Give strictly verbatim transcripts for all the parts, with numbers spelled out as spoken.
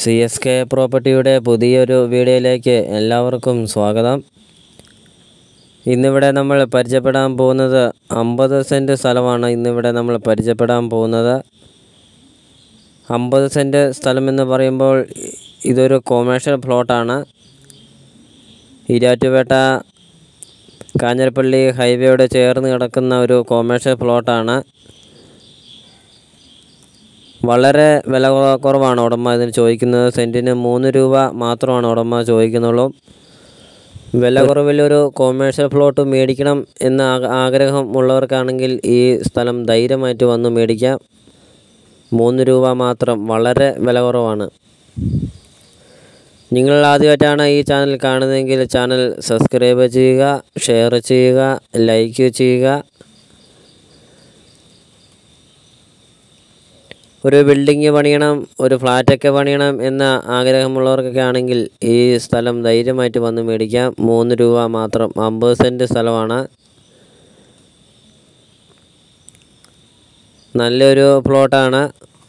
C S K പ്രോപ്പർട്ടിയുടെ പുതിയൊരു വീഡിയോയിലേക്ക് എല്ലാവർക്കും സ്വാഗതം. ഇന്നിവിടെ നമ്മൾ പരിചയപ്പെടാൻ പോകുന്നത് അമ്പത് സെൻറ്റ് സ്ഥലമാണ്. ഇന്നിവിടെ നമ്മൾ പരിചയപ്പെടാൻ പോകുന്നത് അമ്പത് സെൻറ്റ് സ്ഥലമെന്ന് പറയുമ്പോൾ ഇതൊരു കൊമേഴ്ഷ്യൽ പ്ലോട്ടാണ്. ഈരാറ്റുപേട്ട കാഞ്ഞിരപ്പള്ളി ഹൈവേയോട് ചേർന്ന് കിടക്കുന്ന ഒരു കൊമേഴ്ഷ്യൽ പ്ലോട്ടാണ്. വളരെ വില കുറവാണ് ഉടമ ഇതിന് ചോദിക്കുന്നത്. സെൻറ്റിന് മൂന്ന് രൂപ മാത്രമാണ് ഉടമ ചോദിക്കുന്നുള്ളൂ. വില കുറവിലൊരു കൊമേഴ്ഷ്യൽ പ്ലോട്ട് മേടിക്കണം എന്ന ആഗ്രഹം ഉള്ളവർക്കാണെങ്കിൽ ഈ സ്ഥലം ധൈര്യമായിട്ട് വന്ന് മേടിക്കാം. മൂന്ന് രൂപ മാത്രം, വളരെ വില കുറവാണ്. നിങ്ങൾ ആദ്യമായിട്ടാണ് ഈ ചാനൽ കാണുന്നതെങ്കിൽ ചാനൽ സബ്സ്ക്രൈബ് ചെയ്യുക, ഷെയർ ചെയ്യുക, ലൈക്ക് ചെയ്യുക. ഒരു ബിൽഡിങ് പണിയണം, ഒരു ഫ്ലാറ്റൊക്കെ പണിയണം എന്ന ആഗ്രഹമുള്ളവർക്കൊക്കെ ആണെങ്കിൽ ഈ സ്ഥലം ധൈര്യമായിട്ട് വന്ന് മേടിക്കാം. മൂന്ന് രൂപ മാത്രം. അമ്പത് സെൻറ്റ് സ്ഥലമാണ്. നല്ലൊരു പ്ലോട്ടാണ്.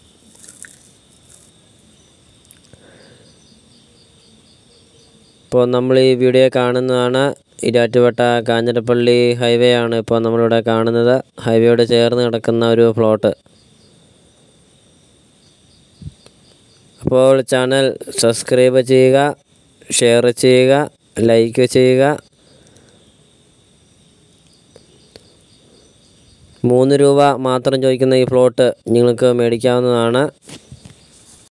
ഇപ്പോൾ നമ്മൾ ഈ വീഡിയോ കാണുന്നതാണ് ഈരാറ്റുപേട്ട കാഞ്ഞിരപ്പള്ളി ഹൈവേ ആണ് ഇപ്പോൾ നമ്മളിവിടെ കാണുന്നത്. ഹൈവേയോട് ചേർന്ന് കിടക്കുന്ന ഒരു പ്ലോട്ട്. അപ്പോൾ ചാനൽ സബ്സ്ക്രൈബ് ചെയ്യുക, ഷെയർ ചെയ്യുക, ലൈക്ക് ചെയ്യുക. മൂന്ന് രൂപ മാത്രം ചോദിക്കുന്ന ഈ പ്ലോട്ട് നിങ്ങൾക്ക് മേടിക്കാവുന്നതാണ്.